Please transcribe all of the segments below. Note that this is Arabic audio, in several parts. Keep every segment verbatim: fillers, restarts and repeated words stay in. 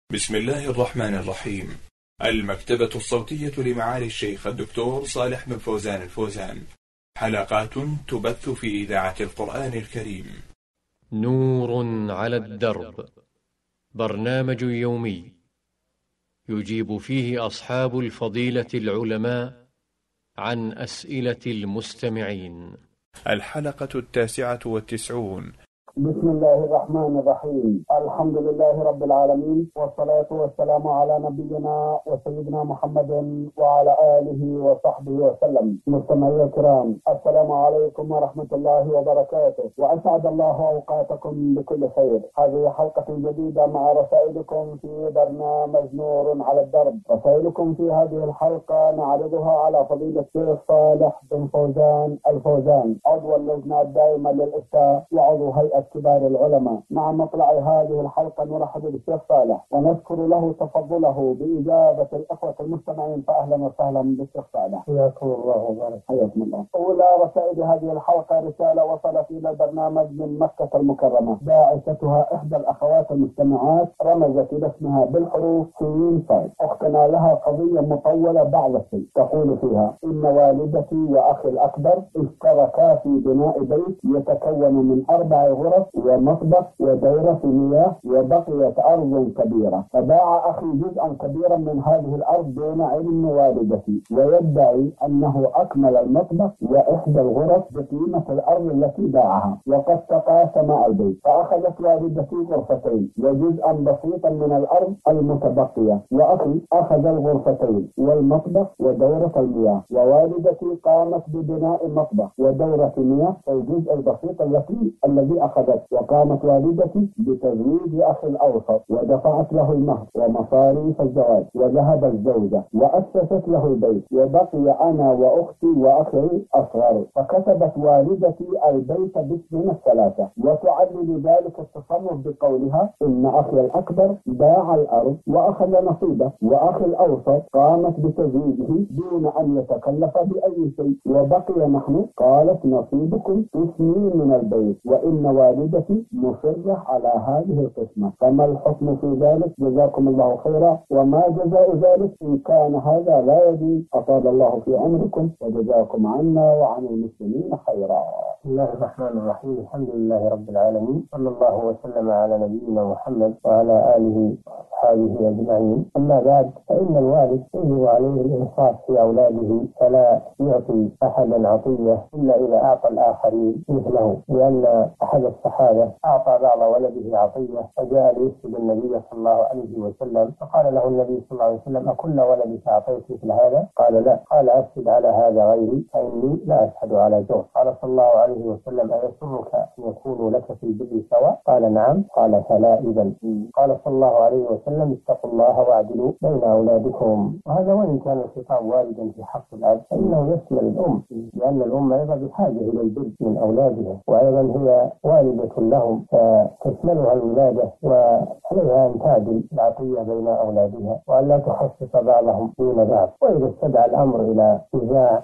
بسم الله الرحمن الرحيم. المكتبة الصوتية لمعالي الشيخ الدكتور صالح بن فوزان الفوزان، حلقات تبث في إذاعة القرآن الكريم. نور على الدرب، برنامج يومي يجيب فيه أصحاب الفضيلة العلماء عن أسئلة المستمعين. الحلقة التاسعة والتسعون. بسم الله الرحمن الرحيم. الحمد لله رب العالمين، والصلاة والسلام على نبينا وسيدنا محمد وعلى آله وصحبه وسلم. مستمعي الكرام، السلام عليكم ورحمة الله وبركاته، وأسعد الله أوقاتكم بكل خير. هذه حلقة جديدة مع رسائلكم في برنامج نور على الدرب. رسائلكم في هذه الحلقة نعرضها على فضيلة الشيخ صالح بن فوزان الفوزان، عضو اللجنة الدائمة للإفتاء وعضو هيئة كبار العلماء. مع مطلع هذه الحلقة نرحب بالشيخ صالح ونذكر له تفضله بإجابة الأخوة المستمعين، فأهلا وسهلا بالشيخ صالح. حياكم الله وبارك. حياكم الله. أولى رسائل هذه الحلقة رسالة وصلت إلى البرنامج من مكة المكرمة، باعثتها إحدى الأخوات المستمعات، رمزت إلى اسمها بالحروف سين صاد. أختنا لها قضية مطولة بعض الشيء، تقول فيها: إن والدتي وأخي الأكبر اشتركا في بناء بيت يتكون من أربع غرف ومطبخ ودورة مياه، وبقيت أرض كبيرة، فباع أخي جزءا كبيرا من هذه الأرض دون علم والدتي، ويدعي أنه أكمل المطبخ وإحدى الغرف بقيمة الأرض التي باعها، وقد تقاسم البيت، فأخذت والدتي غرفتين وجزءا بسيطا من الأرض المتبقية، وأخي أخذ الغرفتين والمطبخ ودورة المياه، ووالدتي قامت ببناء المطبخ ودورة مياه الجزء البسيط التي الذي أخذت، وقامت والدتي بتزويج أخي الأوسط ودفعت له المهر ومصاريف الزواج، وذهب الزوجة وأسست له البيت، وبقي أنا وأختي وأخي الأصغر، فكتبت والدتي البيت باسمنا الثلاثة، وتعلل ذلك التصرف بقولها: إن أخي الأكبر باع الأرض وأخذ نصيبه، وأخي الأوسط قامت بتزويجه دون أن يتكلف بأي شيء، وبقي نحن. قالت: نصيبكم اسمي من البيت، وإن والدتي مصرة على هذه القسمة، فما الحكم في ذلك؟ جزاكم الله خيرا، وما جزاء ذلك إن كان هذا لا يجوز؟ أطال الله في عمركم وجزاكم عنا وعن المسلمين خيرا. بسم الله الرحمن الرحيم. الحمد لله رب العالمين، صلى الله وسلم على نبينا محمد وعلى آله وأصحابه أجمعين. أما بعد، فإن الوالد يجب عليه الإنصاف في أولاده، فلا يعطي أحدا عطية إلا إذا أعطى الآخرين مثله، لأن أحد الصحابة أعطى بعض ولده عطية، فجاء ليسأل النبي صلى الله عليه وسلم، فقال له النبي صلى الله عليه وسلم: أكل ولدك أعطيت مثل هذا؟ قال: لا. قال: أشهد على هذا غيري فإني لا أشهد على جور. قال صلى الله عليه وسلم: أيسرك أن يكونوا لك في البر سواء؟ قال: نعم. قال: فلا إذن. قال صلى الله عليه وسلم: اتقوا الله واعدلوا بين أولادكم. وهذا وإن كان الخطاب واردا في حق الأب، فإنه يشمل الأم، لأن الأم أيضا بحاجة إلى البر من أولادها، وأيضا هي والدة لهم فتشملها الولادة، وعليها أن تعدل العطية بين أولادها وأن لا تخصص بعضهم دون بعض. وإذا استدعى الأمر إلى نزاع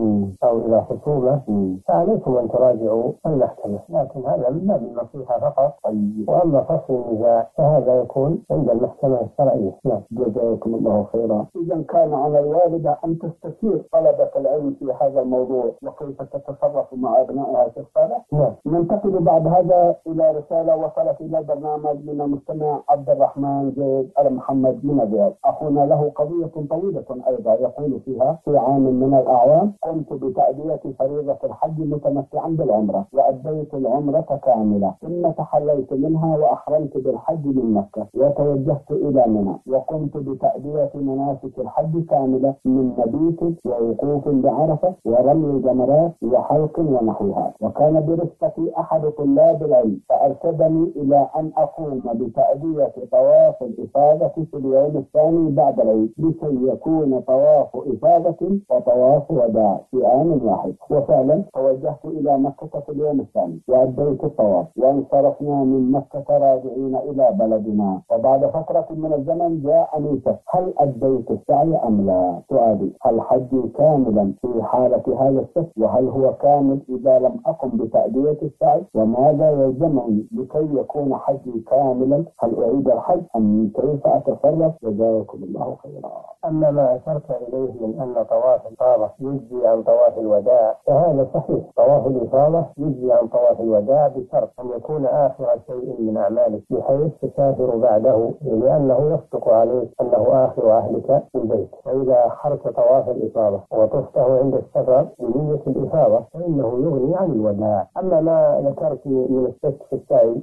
أو إلى خصومة فعليكم أن تراجعوا المحكمة، لكن هذا من باب النصيحة فقط. وأما فصل النزاع فهذا يكون عند المحكمة الشرعية. نعم. جزاكم الله خيرا. إذا كان على الوالدة أن تستشير طلبة العلم في هذا الموضوع وكيف تتصرف مع أبنائها في الصالح. نعم. ننتقل بعد هذا إلى رسالة وصلت إلى البرنامج من المستمع عبد الرحمن زيد المحمد من الرياض. أخونا له قضية طويلة أيضا، يقول فيها: في عام من الأعوام قمت بتأدية فريضة الحج متمتعا بالعمرة، وأديت العمرة كاملة، ثم تحللت منها وأحرمت بالحج من مكة، وتوجهت إلى منى، وقمت بتأدية مناسك الحج كاملة من مبيت ووقوف بعرفة ورمي جمرات وحلق ونحوها. وكان برفقتي أحد طلاب العلم فأرشدني إلى أن أقوم بتأدية طواف الإفاضة في اليوم الثاني بعد العيد، لكي يكون طواف إفاضة وطواف وداع في آن واحد. وفعلا توجهت إلى مكة في اليوم الثاني وأديت الطواف، وانصرفنا من مكة راجعين إلى بلدنا. وبعد فترة فترة من الزمن جاءني شك هل أديت السعي أم لا؟ سؤالي هل حجي كاملا في حالة هذا الشك؟ وهل هو كامل إذا لم أقم بتأدية السعي؟ وماذا يلزمني لكي يكون حجي كاملا؟ هل أعيد الحج أم كيف أتصرف؟ جزاكم الله خيرا. أما ما أشرت إليه من أن طواف الإفاضة يجزي عن طواف الوداع فهذا صحيح. طواف الإفاضة يجزي عن طواف الوداع بشرط أن يكون آخر شيء من أعمالك بحيث تسافر بعده، لأنه يصدق عليك أنه آخر أهلك في البيت. وإذا أخرت طواف الإفاضة وطفته عند السفر بنية الإفاضة فإنه يغني عن الوداع. أما ما ذكرت من الشك في السعي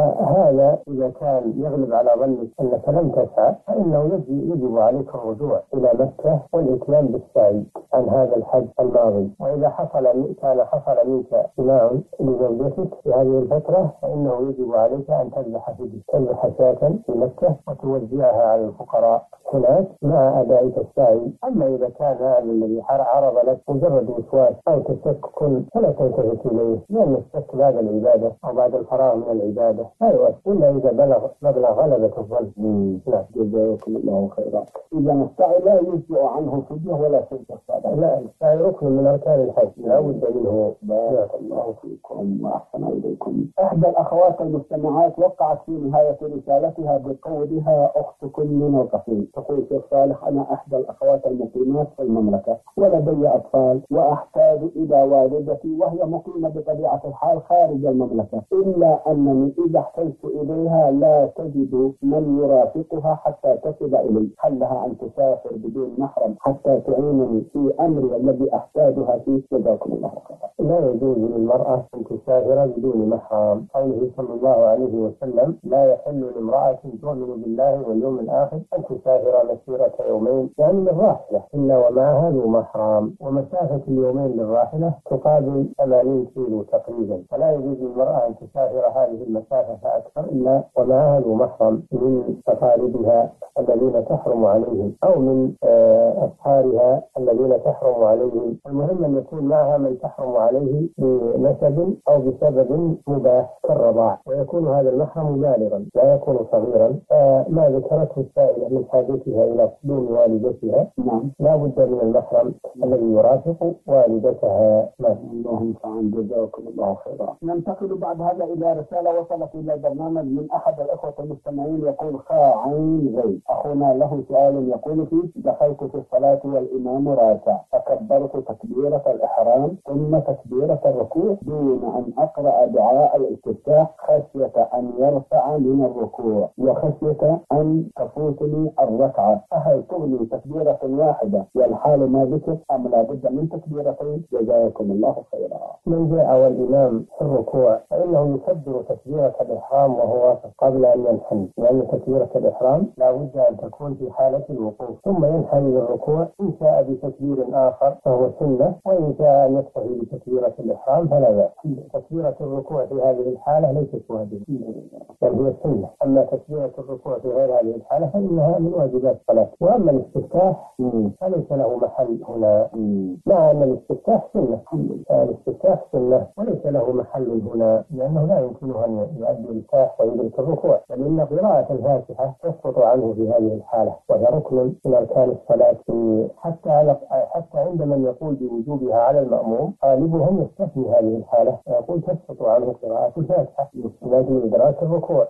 فهذا إذا كان يغلب على ظنك أنك لم تسعى فإنه يجب عليك الرجوع إلى مكة والإتيان بالسعي عن هذا الحج الماضي. وإذا حصل كان حصل منك اجتماع لزوجتك في هذه الفترة فإنه يجب عليك أن تذبح فدية، تذبح شاة في مكة وتوزعها على الفقراء هناك مع أدائك السعي. أما إذا كان هذا الذي عرض لك مجرد وسواس أو تشكك فلا تلتفت إليه، لأن الشك بعد العبادة أو بعد الفراغ من العبادة لا يؤثر إلا إذا بلغ مبلغ غلبة الظن. لا جزاكم الله خيرا. إذا السعي لا يجزئ عنه فدية ولا شيء الصلاة. لا، السعي ركن من أركان الحج لا بد منه. بارك الله فيكم وأحسن إليكم. إحدى الأخوات المستمعات وقعت في نهاية رسالتها بقولها أختكم من القصيم. تقول شيخ صالح أنا إحدى الأخوات المقيمات في المملكة ولدي أطفال وأحتاج إلى والدتي وهي مقيمة بطبيعة الحال خارج المملكة، إلا أنني إذا احتجت إليها لا تجد من يرافقها حتى تصل إلي. هل لها أن تسافر بدون محرم حتى تعينني في أمري الذي أحتاجها فيه؟ جزاكم الله خيرا. لا يجوز للمرأة أن تسافر بدون محرم. قوله صلى الله عليه وسلم لا يحل لامرأة تؤمن بالله واليوم الآخر أن تسافر مسيرة يومين يعني للراحلة إلا ومعها ذو محرم، ومسافة اليومين للراحلة تقابل ثمانين كيلو تقريبا، فلا يجوز للمرأة أن تسافر هذه المسافة فأكثر إلا ومعها ذو محرم من أقاربها الذين تحرم عليهم أو من أصهارها الذين تحرم عليهم. المهم أن يكون معها من تحرم عليه بنسب أو بسبب مباح كالرضاع، ويكون هذا المحرم بالغا لا يكون صغيرا. فما ذكرته السائلة من حاجتها إلى قدوم والدتها نعم لا بد من المحرم الذي يرافق والدتها. اللهم فعن جزاكم الله خيرا. ننتقل بعد هذا إلى رسالة وصلت إلى البرنامج من أحد الأخوة المستمعين يقول خاء عين غي. أخونا له سؤال يقول فيه دخلت في الصلاة والإمام راكع فكبرت تكبيرة الإحرام ثم تكبيرة الركوع دون أن أقرأ دعاء الاستفتاح خشية أن يرفع من الركوع وخشية أن تفوتني الركعة، فهل تغني تكبيرة واحدة والحال ما ذكر أم لا بد من تكبيرتين؟ جزاكم الله خيرا. من جاء والإمام في الركوع فإنه يكبر تكبيرة الإحرام وهو واقف قبل أن ينحني، لأن تكبيرة الإحرام لا بد أن تكون في حالة الوقوف، ثم ينحني للركوع إن شاء بتكبير آخر فهو سنة، وإن شاء أن يكتفي بتكبيرة الإحرام فلا بأس. تكبيرة الركوع في هذه الحالة ليست واجبة بل هي سنة، أما تكبيرة الركوع في غير هذه الحالة فإنها من واجبات الصلاة. وأما الاستفتاح فليس له محل هنا، مع أن الاستفتاح سنة، الاستفتاح سنة وليس له محل هنا، لأنه لا يمكنه أن يؤدي الاستفتاح ويدرك الركوع، بل إن قراءة الفاتحة تسقط عنه في هذه الحالة، وهي ركن من أركان الصلاة. حتى حتى عند من يقول بوجوبها على المأموم غالبهم يستثني هذه الحالة ويقول تسقط عنه قراءة الفاتحة لكن إدراك الركوع.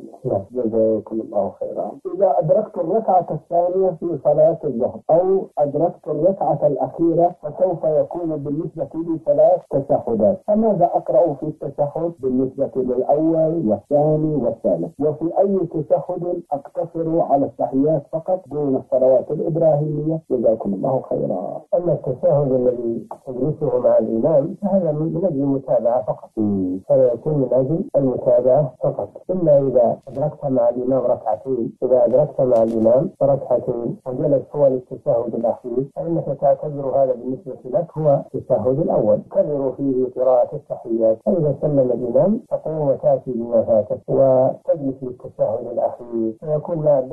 جزاكم الله خيرا. إذا أدركت الركعة الثانية في صلاة الظهر أو أدركت الركعة الأخيرة فسوف يكون بالنسبة لي ثلاث تشهدات، فماذا أقرأ في التشهد بالنسبة للأول والثاني والثالث؟ وفي أي تشهد أقتصر على التحيات فقط دون الصلوات الإبراهيمية؟ جزاكم الله خيرا. أما التشهد الذي يجلسه مع الإمام فهذا من أجل المتابعة فقط، هذا يكون من أجل المتابعة فقط. إلا إذا أدركت مع الإمام ركعتين، إذا أدركت مع الإمام ركعتين وجلس هو للتشهد الأخير فإنك تعتبر هذا بالنسبة لك هو التشهد الأول، تكرر فيه قراءة التحيات، فإذا سلم الإمام تقوم وتأتي بما فاتك وتجلس للتشهد الأخير، فيكون ما أديت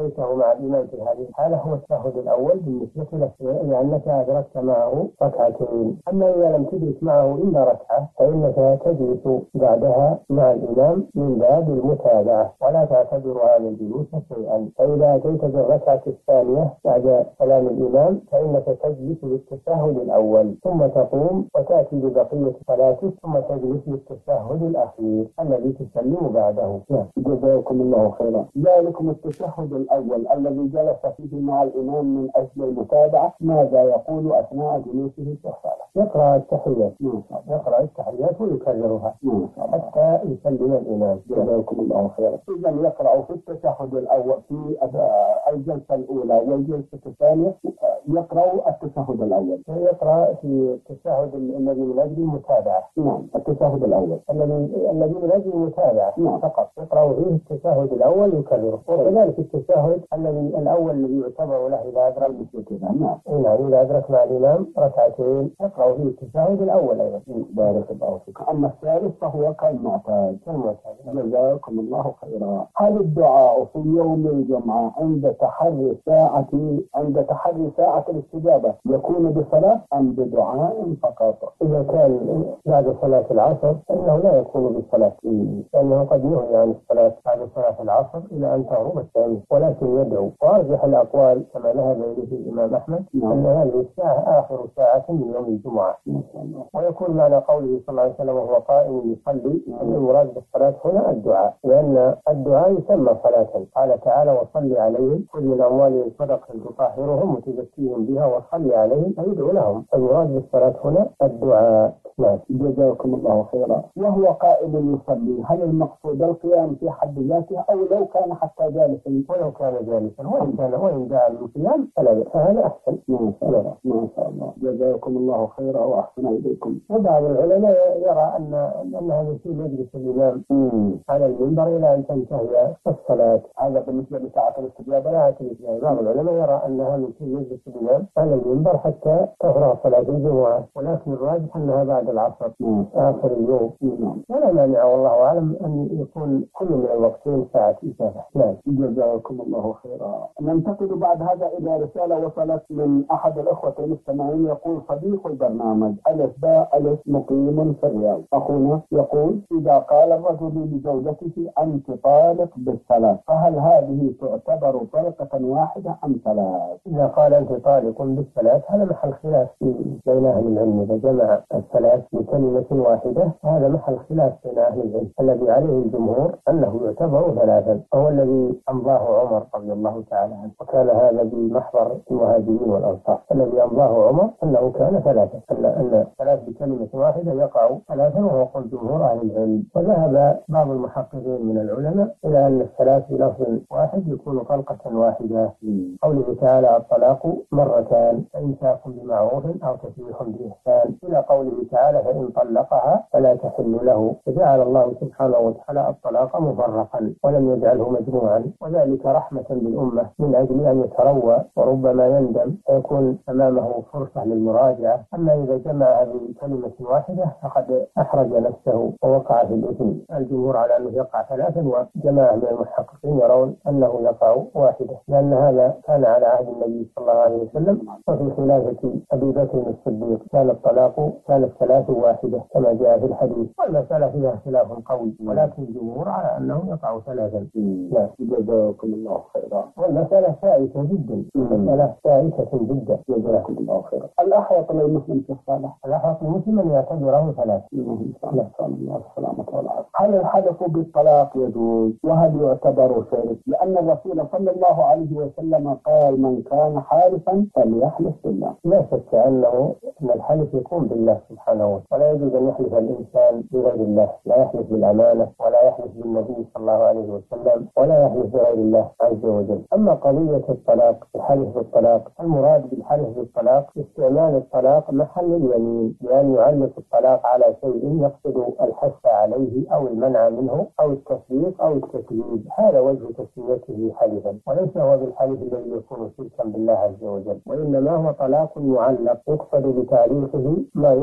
أتيته مع الإمام في هذه الحالة هو التشهد الأول بالنسبة لك، لأنك أدركت معه ركعتين. أما إذا لم تدرك معه إلا ركعة فإنك تجلس بعدها مع الإمام من باب المتابعة ولا تعتبر هذا الجلوس شيئا. فإذا أتيت بالركعة الثانية بعد كلام الإمام فإنك تجلس للتشهد الأول ثم تقوم وتأتي ببقية صلاتك ثم تجلس للتشهد الأخير الذي تسلم بعده. جزاكم الله خيرا. ذلكم التشهد الأول الذي جلس فيه مع الإمام من أجل المتابعة، ماذا يقول أثناء جلوسه في الصلاة؟ يقرأ التحيات يقرأ التحيات ويكررها حتى يسلم الإمام. جزاكم الله خيرا. إذا يقرأ في التشهد الأول في الجلسة الأولى والجلسة الثانية يقرأ التشهد الأول. يقرأ في التشهد الذي من أجل المتابعة. نعم التشهد الأول الذي الذي من أجل المتابعة نعم. فقط يقرأ فيه التشهد الأول يكرره. وكذلك التشهد الذي الأول الذي يعتبر له إذا أدرك مثل نعم. نعم إذا أدرك مع الإمام ركعتين يقرأ فيه التشهد الأول أيضا. بارك الله فيك. أما الثالث فهو كالمعتاد. كالمعتاد. جزاكم الله خيرا. هل الدعاء في يوم الجمعة عند تحري ساعة عند تحري ساعة الاستجابة يكون بصلاة أم بدعاء فقط؟ إذا كان بعد صلاة العصر فإنه لا يكون بالصلاة، لأنه قد ينهي عن الصلاة بعد صلاة العصر إلى أن تغرب الشمس، ولكن يدعو. وأرجح الأقوال كما ذهب إليه الإمام أحمد أن هذه الساعة آخر ساعة من يوم الجمعة. ويكون معنى قوله صلى الله عليه وسلم وهو قائم يصلي أن المراد بالصلاة هنا الدعاء، لأن الدعاء يسمى صلاة. قال تعالى وصل عليهم خذ من أموالهم صدقة تطهرهم وتزكيهم بها وصل عليهم فيدعو لهم. المراد بالصلاة هنا الدعاء. نعم. جزاكم الله خيرا. وهو قائم يصلي هل المقصود القيام في حد ذاته أو لو كان حتى جالسا؟ ولو كان جالسا وإن كان وإن دعا بالقيام فلا فهذا أحسن. ما شاء الله ما شاء الله. جزاكم الله خيرا وأحسن إليكم. وبعض العلماء يرى أن أن هذا الشيء يجلس الإمام على المنبر إلى أن تنتهي الصلاة. هذا بالنسبة لساعة الاستجابة. ساعة الاستجابة. بعض العلماء يرى أن هذا الشيء يجلس الإمام على المنبر حتى تفرغ صلاة الجمعة، ولكن الراجح أنها بعد العصر آخر اليوم. ولا مانع والله أعلم أن يكون كل من الوقتين ساعة إجابة. نعم. جزاكم الله خيرا. ننتقل بعد هذا إلى رسالة وصلت من أحد الأخوة المستمعين يقول صديق البرنامج ألف باء ألف مقيم في الرياض. أخونا يقول إذا قال الرجل لزوجته أنت طالق بالثلاث فهل هذه تعتبر طلقة واحدة أم ثلاث؟ إذا قال أنت طالق بالثلاث هذا محل خلاف بين أهل العلم. إذا جمع الثلاث بكلمة واحدة هذا محل خلاف بين أهل العلم. الذي عليه الجمهور أنه يعتبر ثلاثا، هو الذي أمضاه عمر رضي الله تعالى عنه، وكان هذا بمحضر المهاجرين والأنصار. الذي أمضاه عمر أنه كان ثلاثا، أن أن الثلاث بكلمة واحدة يقع ثلاثا، وهو قول جمهور أهل العلم. وذهب بعض المحققين من العلماء إلى أن الثلاث بلفظ واحد يكون طلقة واحدة. قوله تعالى الطلاق مرتان فإمساك بمعروف أو تسريح بإحسان، إلى قوله تعالى فإن طلقها فلا تحل له. فجعل الله سبحانه وتعالى الطلاق مفرقا ولم يجعله مجموعا، وذلك رحمة بالأمة من أجل أن يتروى وربما يندم فيكون أمامه فرصة للمراجعة. أما إذا جمع بكلمة واحدة فقد أحرج نفسه ووقع في الإثم. الجمهور على أنه يقع ثلاثا، وجماعة من المحققين يرون أنه يقع واحدة، لأن هذا كان على عهد النبي صلى الله عليه وسلم، وفي خلافة أبي بكر الصديق كان الطلاق كان الثلاث واحدة كما جاء في الحديث. والمسألة فيها خلاف قوي، ولكن الجمهور على أنه يقع ثلاثا. لا جزاكم الله خيرا. والمسألة سائسة جدا. المسألة سائسة جدا. جزاكم الله خيرا. الأحوط للمسلم في الصلاة الأحوط للمسلم أن يعتبره ثلاث. نسأل الله السلامة والعافية. هل الحلف بالطلاق يجوز وهل يعتبر شرك؟ لأن الرسول صلى الله عليه وسلم قال من كان حالفا فليحلف بالله. لا شك أنه أن الحلف يكون بالله سبحانه وتعالى، ولا يجوز أن يحلف الإنسان بغير الله. لا يحلف بالأمانة ولا يحلف بالنبي صلى الله عليه وسلم ولا يحلف بغير الله عز وجل. أما قضية الطلاق الحلف بالطلاق، المراد بالحلف بالطلاق استعمال الطلاق محل اليمين، بأن يعلق الطلاق على شيء يقصد الحث عليه أو المنع منه أو التصديق أو التكذيب. هذا وجه تسميته حلفا، وليس هو بالحلف الذي يكون شركا بالله عز وجل، وإنما هو طلاق معلق يقصد بتعليقه ما يقصد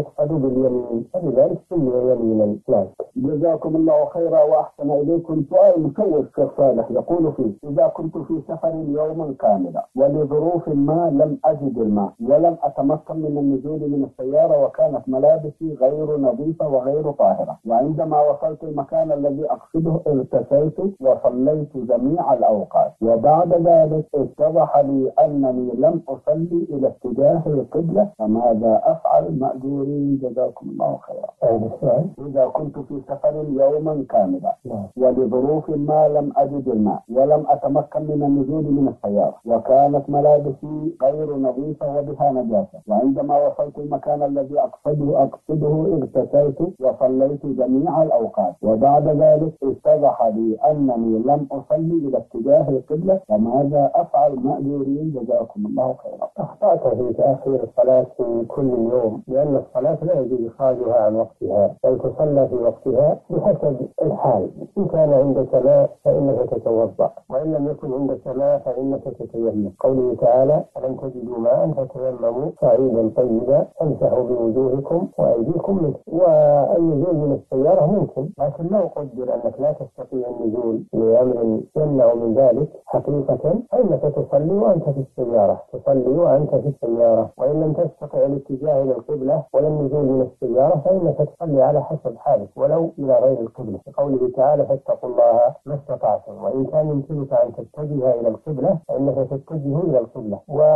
اليمين، فلذلك سمي يمينا. نعم. جزاكم الله خيرا وأحسن إليكم. سؤال مشوش شيخ صالح يقول فيه: إذا كنت في سفر يوما كاملا ولظروف ما لم أجد الماء ولم أتمكن من النزول من السيارة وكانت ملابسي غير نظيفة وغير طاهرة، وعندما وصلت المكان الذي أقصده اغتسلت وصليت جميع الأوقات، وبعد ذلك اتضح لي أنني لم أصلي إلى اتجاه القبلة، فماذا أفعل مأجورين؟ جزاكم الله خيرا. إذا كنت في سفر يوما كاملا ولظروف ما لم أجد الماء ولم أتمكن من النزول من السيارة وكانت ملابسي غير نظيفة وبها نجاسة، وعندما وصلت المكان الذي أقصده أقصده اغتسلت وصليت جميع الأوقات، وبعد ذلك اتضح لي أنني لم أصلي إلى اتجاه القبلة، فماذا أفعل مأجورين؟ جزاكم الله خيرا. أخطأت في تأخير الصلاة في كل يوم، لأن الصلاة لا يجوز إخراجها عن وقتها، بل تصلى في وقتها بحسب الحال. إن كان عندك ماء فإنك تتوضأ، وإن لم يكن عندك ماء فإنك تتيمم. قوله تعالى: فلم تجدوا ماء فتيمموا صعيدا طيبا فامسحوا بوجوهكم وأيديكم منه. والنزول من السيارة ممكن، لكن لو قدر أنك لا تستطيع النزول لأمر يمنع من ذلك حقيقة، فإنك تصلي وأنت في السيارة، تصلي وأنت في السيارة. وإن لم تستطع الاتجاه إلى القبلة ولا النزول من السيارة فإنك تصلي على حسب حالك ولو إلى غير القبلة، قوله تعالى: فاتقوا الله ما استطعتم. وإن كان يمكنك أن تتجه إلى القبلة فإنك تتجه إلى القبلة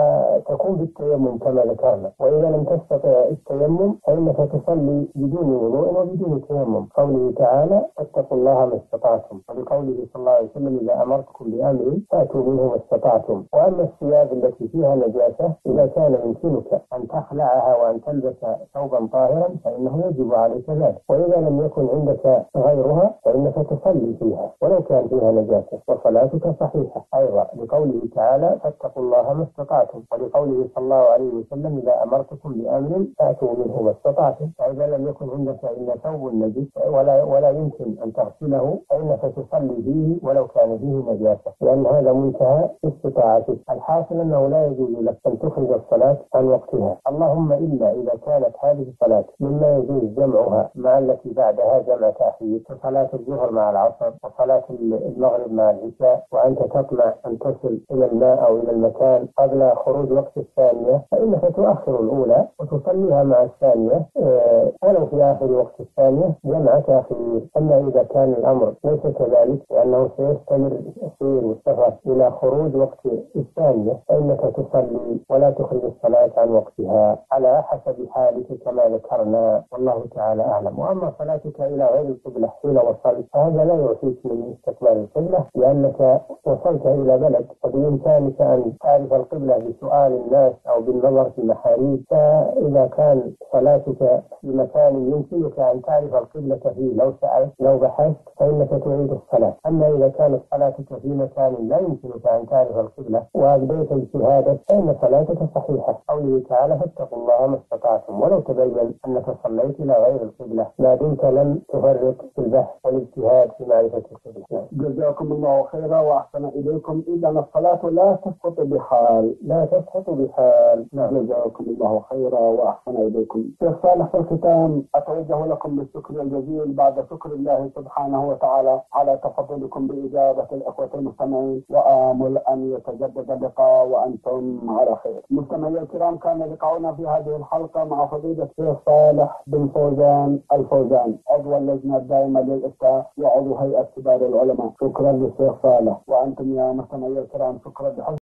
وتكون بالتيمم كما ذكرنا. وإذا لم تستطع التيمم فإنك تصلي بدون وضوء وبدون تيمم، قوله تعالى: فاتقوا الله ما استطعتم. ولقوله صلى الله عليه وسلم: إذا أمرتكم بأمر فأتوا منه ما استطعتم. وأما الثياب التي فيها نجاسة إذا كان يمكنك أن تخلعها وأن تلبس ثوبا طاهرا فإنه يجب عليك ذلك. وإذا لم يكن عندك غيرها فإنك تصلي فيها ولو كان فيها نجاسة وصلاتك صحيحة أيضا، لقوله تعالى: فاتقوا الله ما استطعتم. ولقوله صلى الله عليه وسلم: إذا أمرتكم بأمر فأتوا منه ما استطعتم. فإذا لم يكن عندك إلا ثوب نجس ولا ولا يمكن أن تغسله فإنك تصلي فيه ولو كان فيه نجاسة، لأن هذا منتهى استطاعتك. الحاصل أنه لا يجوز لك أن تخرج الصلاة عن وقتها، اللهم إلا إذا كانت هذه الصلاة مما يجوز جمعها مع التي بعدها جمع تأخير، كصلاة الظهر مع العصر وصلاة المغرب مع العشاء، وأنت تطمع أن تصل إلى الماء أو إلى المكان قبل خروج وقت الثانية فإنك تؤخر الأولى وتصليها مع الثانية ولو في آخر وقت الثانية جمع تأخير. أما إذا كان الأمر ليس كذلك لأنه سيستمر السير والسفر إلى خروج وقت الثانية فإنك تصلي ولا تخرج الصلاة عن وقتها على حسب حالك كما ذكرنا، والله تعالى أعلم. وأما صلاتك إلى غير القبلة حين وصلت فهذا لا يعطيك من استقبال القبلة، لأنك وصلت إلى بلد وبإمكانك أن تعرف القبلة بسؤال الناس أو بالنظر في محاريب، فإذا كان صلاتك في مكان يمكنك أن تعرف القبلة فيه لو سألت لو بحثت فإنك تعيد الصلاة. أما إذا كانت صلاتك في مكان لا يمكنك أن تعرف القبلة وأبديت اجتهادك فإن صلاتك صحيحة، قوله تعالى: فاتقوا الله ما استطعتم. ولو تبين أنك صليت إلى غير القبلة ما دمت لم تفرط في البحث والاجتهاد في معرفة القبلة. جزاكم الله خيرا وأحسن إليكم. إذا الصلاة لا تسقط بحال لا تسقط بحال. جزاكم الله خيرا وأحسن إليكم. شيخ صالح، في الختام أتوجه لكم بالشكر الجزيل بعد شكر الله سبحانه وتعالى على تفضلكم بإجابة الأخوة المستمعين، وآمل أن يتجدد اللقاء وأنتم على خير. مستمعي الكرام، كان لقاؤنا في هذه الحلقة مع فضيلة الشيخ صالح بن فوزان الفوزان، عضو اللجنة الدائمة للإفتاء وعضو هيئة كبار العلماء. شكرا للشيخ صالح، وأنتم يا مستمعي الكرام شكرا لحسن